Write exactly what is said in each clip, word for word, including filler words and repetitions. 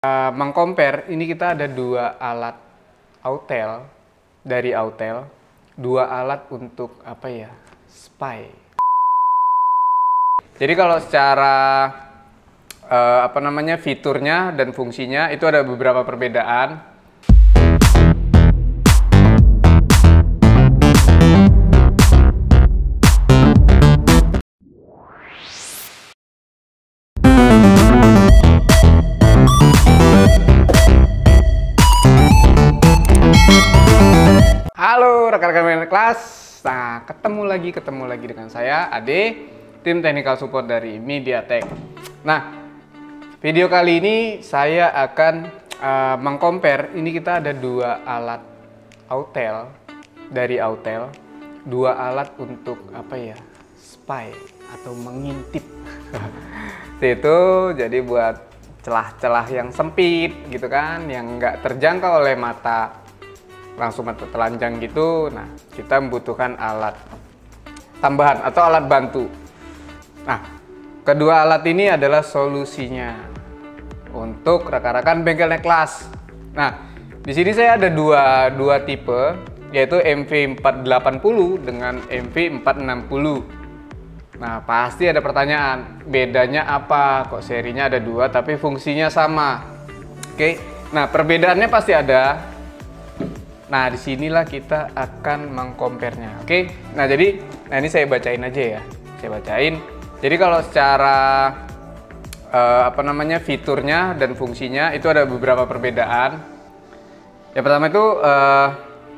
Uh, mengcompare, ini kita ada dua alat Autel dari Autel, dua alat untuk apa ya, spy. Jadi kalau secara uh, apa namanya fiturnya dan fungsinya itu ada beberapa perbedaan. Halo rekan-rekan kelas, nah ketemu lagi ketemu lagi dengan saya Ade, tim technical support dari MediaTek. Nah, video kali ini saya akan uh, mengcompare. Ini kita ada dua alat Autel dari Autel, dua alat untuk apa ya, spy atau mengintip. Itu jadi buat celah-celah yang sempit gitu kan, yang nggak terjangkau oleh mata langsung mata telanjang gitu. Nah, kita membutuhkan alat tambahan atau alat bantu. Nah, kedua alat ini adalah solusinya untuk rekan-rekan bengkelnya kelas. Nah, di sini saya ada dua dua tipe, yaitu M V empat delapan nol dengan M V empat enam nol. Nah, pasti ada pertanyaan, bedanya apa? Kok serinya ada dua tapi fungsinya sama? Oke. Nah, perbedaannya pasti ada. Nah, disinilah kita akan mengcompare-nya. Oke, nah jadi, nah ini saya bacain aja ya, saya bacain. Jadi kalau secara uh, apa namanya fiturnya dan fungsinya itu ada beberapa perbedaan. Yang pertama itu uh,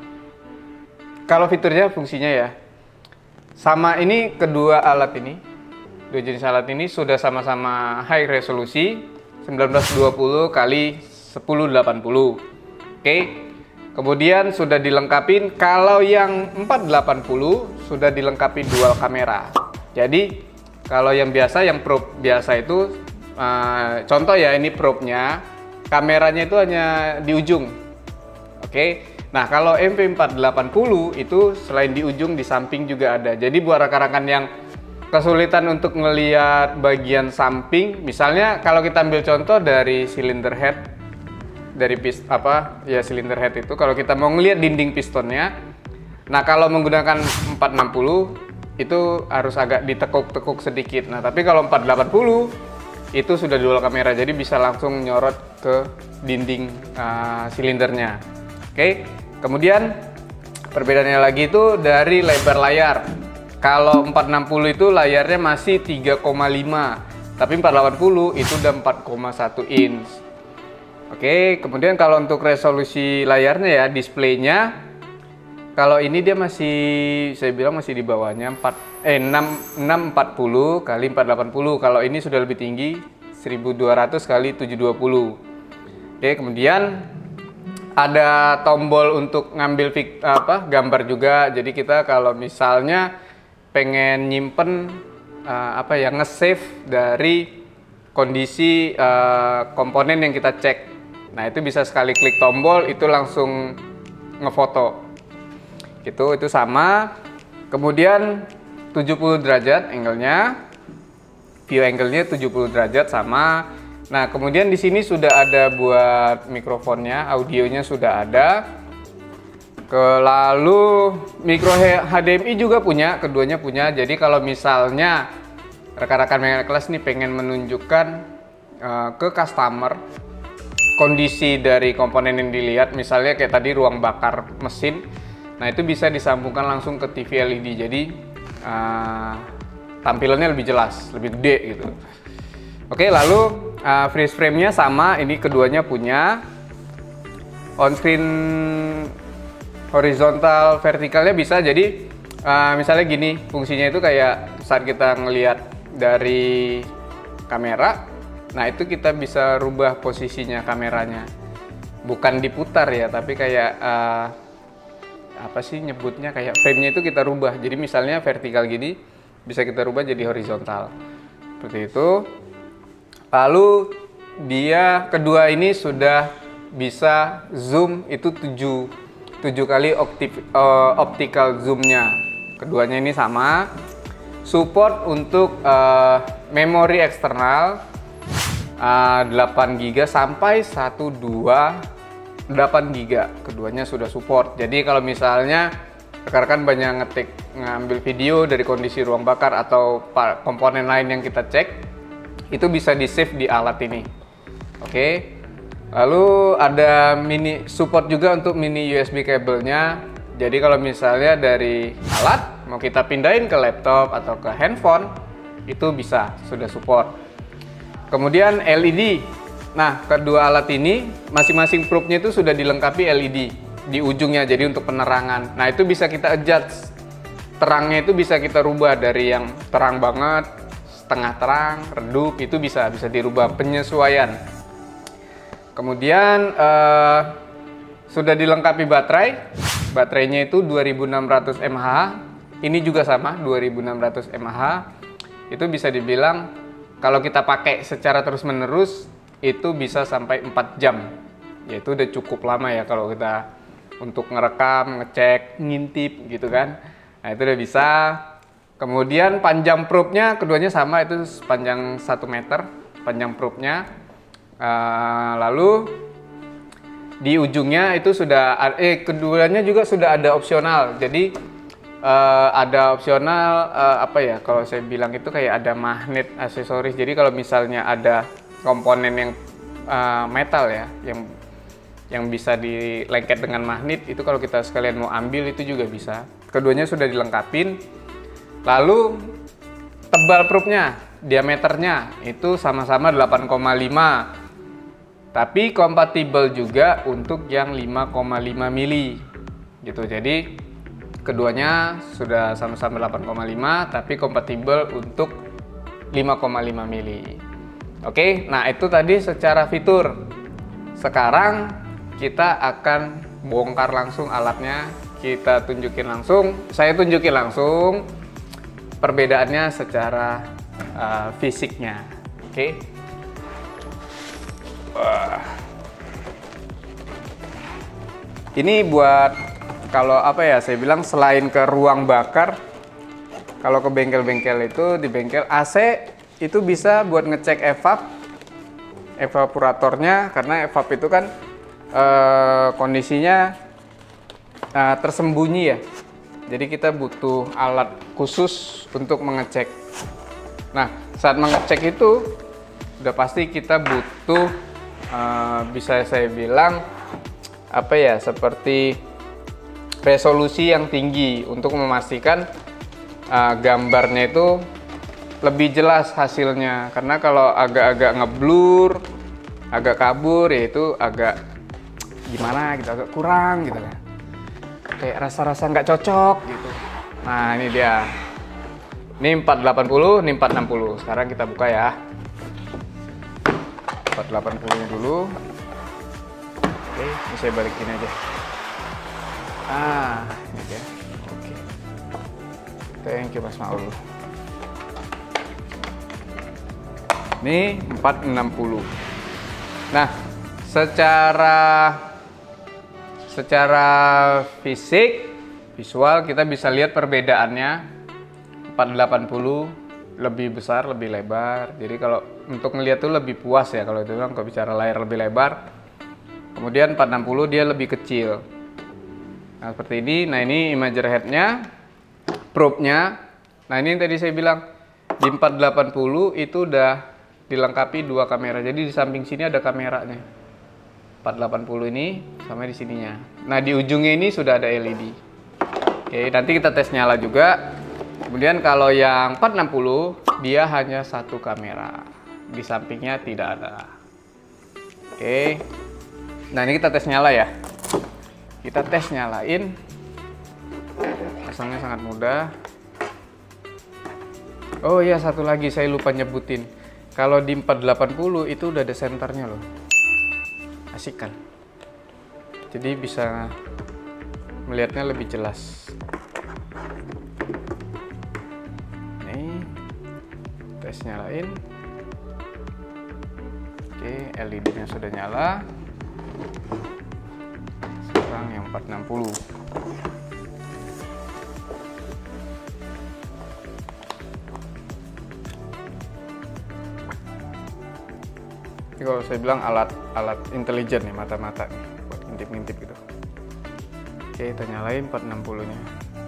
kalau fiturnya, fungsinya ya, sama. Ini kedua alat ini, dua jenis alat ini sudah sama-sama high resolusi sembilan belas dua puluh kali sepuluh delapan puluh. Oke. Kemudian sudah dilengkapi, kalau yang empat delapan nol sudah dilengkapi dual kamera. Jadi kalau yang biasa, yang probe biasa itu, uh, contoh ya, ini probe-nya, kameranya itu hanya di ujung. Oke. Nah, kalau M V empat delapan nol itu selain di ujung, di samping juga ada. Jadi buat rekan-rekan yang kesulitan untuk melihat bagian samping, misalnya kalau kita ambil contoh dari cylinder head, dari pist apa ya silinder head itu, kalau kita mau ngelihat dinding pistonnya, nah kalau menggunakan empat enam nol itu harus agak ditekuk-tekuk sedikit. Nah, tapi kalau empat delapan nol itu sudah dual kamera, jadi bisa langsung nyorot ke dinding uh, silindernya. Oke, kemudian perbedaannya lagi itu dari lebar layar. Kalau empat enam nol itu layarnya masih tiga koma lima, tapi empat delapan nol itu udah empat koma satu inch. Oke, kemudian kalau untuk resolusi layarnya ya, displaynya, kalau ini dia masih, saya bilang masih di bawahnya, empat, eh, enam empat puluh kali empat delapan nol. Kalau ini sudah lebih tinggi, seribu dua ratus kali tujuh dua puluh. Oke, kemudian ada tombol untuk ngambil fik, apa, gambar juga. Jadi kita kalau misalnya pengen nyimpen uh, apa ya, nge-save dari kondisi uh, komponen yang kita cek. Nah, itu bisa sekali klik tombol itu langsung ngefoto. Gitu, itu sama. Kemudian tujuh puluh derajat angle-nya. View angle-nya tujuh puluh derajat sama. Nah, kemudian di sini sudah ada buat mikrofonnya, audionya sudah ada. Ke lalu micro H D M I juga punya, keduanya punya. Jadi kalau misalnya rekan-rekan mekanik kelas nih pengen menunjukkan uh, ke customer kondisi dari komponen yang dilihat, misalnya kayak tadi ruang bakar mesin, nah itu bisa disambungkan langsung ke T V L E D, jadi uh, tampilannya lebih jelas, lebih gede gitu. Oke, lalu uh, freeze frame-nya sama, ini keduanya punya. On screen horizontal vertikalnya bisa, jadi uh, misalnya gini, fungsinya itu kayak saat kita ngelihat dari kamera, nah itu kita bisa rubah posisinya kameranya, bukan diputar ya, tapi kayak uh, apa sih nyebutnya, kayak frame-nya itu kita rubah. Jadi misalnya vertikal gini, bisa kita rubah jadi horizontal, seperti itu. Lalu dia kedua ini sudah bisa zoom, itu tujuh kali opti, uh, optical zoom-nya. Keduanya ini sama. Support untuk uh, memori eksternal. uh, delapan giga sampai satu dua delapan giga, keduanya sudah support. Jadi kalau misalnya rekan-rekan banyak ngetik ngambil video dari kondisi ruang bakar atau komponen lain yang kita cek, itu bisa di save di alat ini. Oke, lalu ada mini support juga untuk mini U S B kabelnya. Jadi kalau misalnya dari alat mau kita pindahin ke laptop atau ke handphone, itu bisa, sudah support. Kemudian L E D. Nah, kedua alat ini masing-masing probe-nya itu sudah dilengkapi L E D di ujungnya, jadi untuk penerangan. Nah, itu bisa kita adjust. Terangnya itu bisa kita rubah dari yang terang banget, setengah terang, redup, itu bisa bisa dirubah, penyesuaian. Kemudian eh, sudah dilengkapi baterai. Baterainya itu dua ribu enam ratus mAh. Ini juga sama, dua ribu enam ratus mAh. Itu bisa dibilang kalau kita pakai secara terus-menerus itu bisa sampai empat jam. Ya itu udah cukup lama ya kalau kita untuk ngerekam, ngecek, ngintip gitu kan. Nah itu udah bisa. Kemudian panjang probe-nya keduanya sama, itu sepanjang satu meter panjang probe-nya. Uh, lalu di ujungnya itu sudah eh keduanya juga sudah ada opsional. Jadi uh, ada opsional uh, apa ya, kalau saya bilang itu kayak ada magnet aksesoris. Jadi kalau misalnya ada komponen yang uh, metal ya, yang yang bisa dilengket dengan magnet, itu kalau kita sekalian mau ambil itu juga bisa. Keduanya sudah dilengkapin. Lalu tebal probe-nya, diameternya itu sama-sama delapan koma lima, tapi kompatibel juga untuk yang lima koma lima mili gitu. Jadi keduanya sudah sama-sama delapan koma lima tapi kompatibel untuk lima koma lima mili. Oke, nah itu tadi secara fitur. Sekarang kita akan bongkar langsung alatnya, kita tunjukin langsung, saya tunjukin langsung perbedaannya secara uh, fisiknya. Oke. Wah. Ini buat kalau apa ya, saya bilang selain ke ruang bakar, kalau ke bengkel-bengkel itu, di bengkel A C itu bisa buat ngecek evap, evaporatornya, karena evap itu kan Uh, kondisinya uh, tersembunyi ya, jadi kita butuh alat khusus untuk mengecek. Nah, saat mengecek itu udah pasti kita butuh uh, bisa saya bilang apa ya, seperti resolusi yang tinggi untuk memastikan uh, gambarnya itu lebih jelas hasilnya. Karena kalau agak-agak ngeblur, agak kabur, ya itu agak gimana gitu, agak kurang gitu kan, kayak rasa-rasa nggak cocok gitu. Nah ini dia, ini empat delapan puluh, ini empat enam puluh. Sekarang kita buka ya, empat delapan puluh dulu. Oke, ini saya balikin aja. Ah ini dia. Oke, thank you Mas Maul. Ini empat enam puluh. Nah, secara Secara fisik, visual kita bisa lihat perbedaannya. Empat delapan puluh lebih besar, lebih lebar. Jadi kalau untuk ngelihat tuh lebih puas ya kalau itu bilang, kalau bicara layar lebih lebar. Kemudian empat enam puluh dia lebih kecil. Nah seperti ini. Nah ini imager head-nya, probe-nya. Nah ini yang tadi saya bilang di empat delapan puluh itu udah dilengkapi dua kamera. Jadi di samping sini ada kameranya. empat delapan puluh ini sama di sininya. Nah di ujungnya ini sudah ada L E D. Oke, nanti kita tes nyala juga. Kemudian kalau yang empat enam puluh dia hanya satu kamera, di sampingnya tidak ada. Oke, nah ini kita tes nyala ya. Kita tes nyalain, pasangnya sangat mudah. Oh iya, satu lagi saya lupa nyebutin, kalau di empat delapan puluh itu udah ada senternya loh. Asik kan? Jadi bisa melihatnya lebih jelas. Nih, tes nyalain. Oke, L E D-nya sudah nyala. Sekarang yang empat enam puluh. Ini kalau saya bilang alat alat intelijen nih, mata-mata nih buat ngintip-ngintip gitu. Oke, kita nyalain empat enam puluh nya.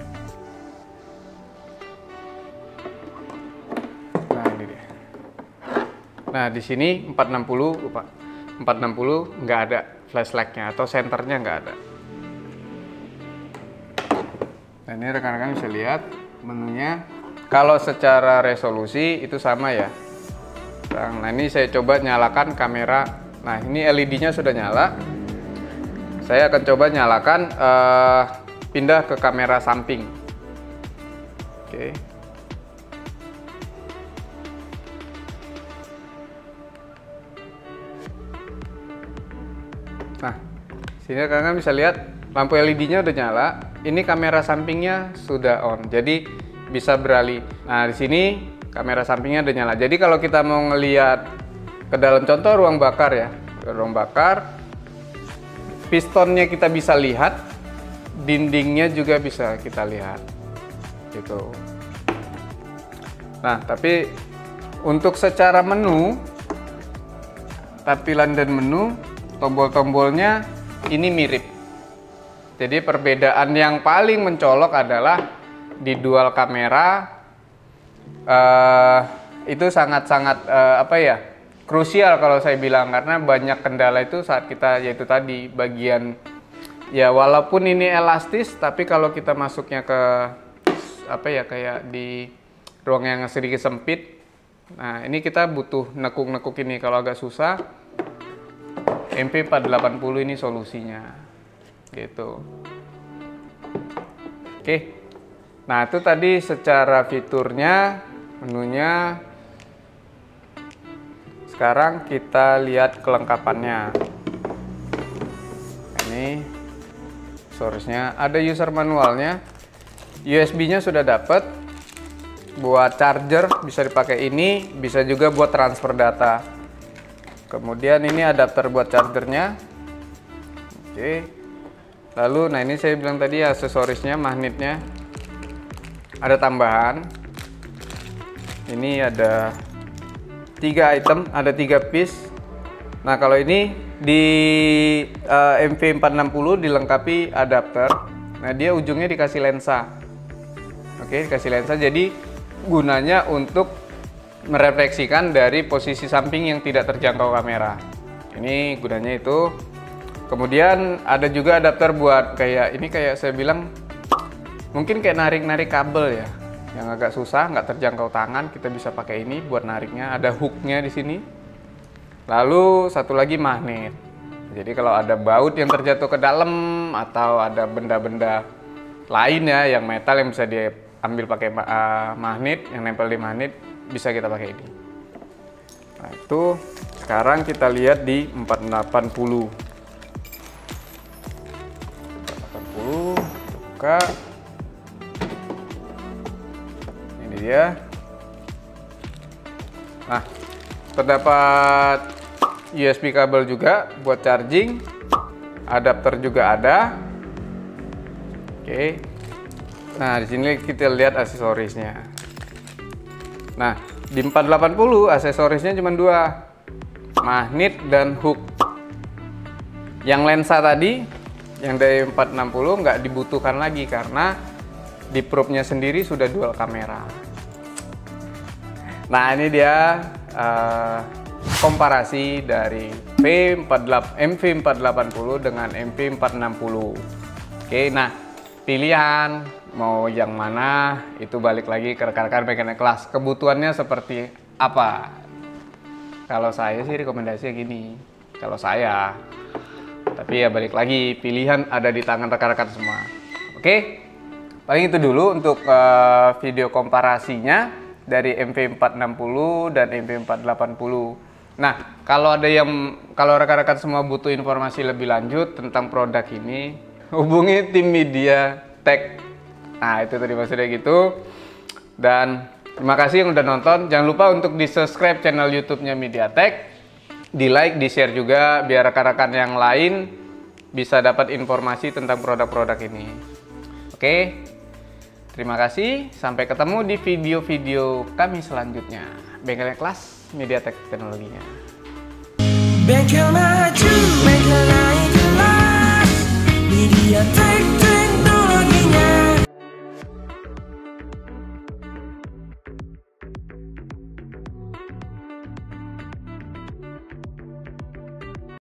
Nah ini dia. Nah di sini empat enam puluh, lupa empat enam puluh nggak ada flash light-nya atau senternya nggak ada. Nah ini rekan-rekan bisa lihat menunya. Kalau secara resolusi itu sama ya. Nah ini saya coba nyalakan kamera. Nah ini L E D-nya sudah nyala. Saya akan coba nyalakan uh, pindah ke kamera samping. Oke. Nah sini kalian bisa lihat lampu L E D-nya udah nyala. Ini kamera sampingnya sudah on. Jadi bisa beralih. Nah di sini kamera sampingnya udah nyala. Jadi kalau kita mau ngelihat ke dalam contoh ruang bakar ya, ruang bakar, pistonnya kita bisa lihat, dindingnya juga bisa kita lihat, gitu. Nah tapi untuk secara menu, tampilan dan menu, tombol-tombolnya ini mirip. Jadi perbedaan yang paling mencolok adalah di dual kamera. Uh, itu sangat-sangat uh, apa ya, krusial kalau saya bilang, karena banyak kendala itu saat kita, yaitu tadi bagian ya, walaupun ini elastis tapi kalau kita masuknya ke apa ya, kayak di ruang yang sedikit sempit, nah ini kita butuh nekuk-nekuk ini. Kalau agak susah, M P empat delapan puluh ini solusinya, gitu. Oke. Nah itu tadi secara fiturnya, menunya. Sekarang kita lihat kelengkapannya. Ini source-nya, ada user manualnya, U S B-nya sudah dapat. Buat charger bisa dipakai ini, bisa juga buat transfer data. Kemudian ini adapter buat chargernya. Oke. Lalu, nah ini saya bilang tadi aksesorisnya, magnetnya. Ada tambahan, ini ada tiga item, ada tiga piece. Nah kalau ini di uh, M V empat enam puluh dilengkapi adapter. Nah dia ujungnya dikasih lensa. Oke, dikasih lensa, jadi gunanya untuk merefleksikan dari posisi samping yang tidak terjangkau kamera. Ini gunanya itu. Kemudian ada juga adapter buat kayak ini, kayak saya bilang mungkin kayak narik-narik kabel ya, yang agak susah, nggak terjangkau tangan, kita bisa pakai ini buat nariknya. Ada hooknya di sini. Lalu satu lagi magnet. Jadi kalau ada baut yang terjatuh ke dalam atau ada benda-benda lainnya yang metal yang bisa diambil pakai uh, magnet, yang nempel di magnet, bisa kita pakai ini. Nah itu sekarang kita lihat di empat delapan puluh. empat delapan puluh, buka. Ya. Nah, terdapat U S B kabel juga buat charging, adapter juga ada. Oke. Nah, di sini kita lihat aksesorisnya. Nah, di empat delapan puluh aksesorisnya cuma dua, magnet dan hook. Yang lensa tadi, yang dari empat enam puluh nggak dibutuhkan lagi karena di probe-nya sendiri sudah dual kamera. Nah ini dia uh, komparasi dari M V empat delapan puluh dengan M V empat enam puluh. Oke, nah pilihan mau yang mana itu balik lagi ke rekan-rekan mekanik kelas. Kebutuhannya seperti apa? Kalau saya sih rekomendasinya gini. Kalau saya, tapi ya balik lagi, pilihan ada di tangan rekan-rekan semua. Oke, paling itu dulu untuk uh, video komparasinya dari M V empat enam puluh dan M V empat delapan puluh. Nah, kalau ada yang, kalau rekan-rekan semua butuh informasi lebih lanjut tentang produk ini, hubungi tim Media Tech. Nah, itu tadi maksudnya gitu. Dan terima kasih yang udah nonton. Jangan lupa untuk di-subscribe channel YouTube-nya Media Tech, di-like, di-share juga biar rekan-rekan yang lain bisa dapat informasi tentang produk-produk ini. Oke. Terima kasih, sampai ketemu di video-video kami selanjutnya. Bengkel Kelas, Media Tech Teknologinya. Bengkel maju.